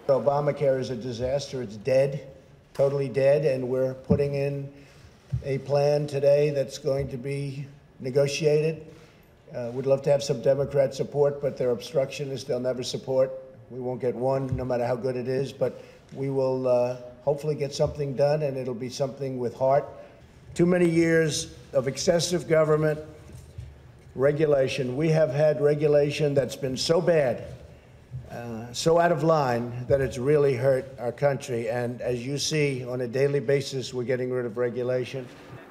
Obamacare is a disaster. It's dead, totally dead, and we're putting in a plan today that's going to be negotiated. We'd love to have some Democrat support, but they're obstructionists. They'll never support. We won't get one, no matter how good it is, but we will hopefully get something done, and it'll be something with heart. Too many years of excessive government regulation. We have had regulation that's been so bad, so out of line, that it's really hurt our country. And as you see, on a daily basis, we're getting rid of regulation.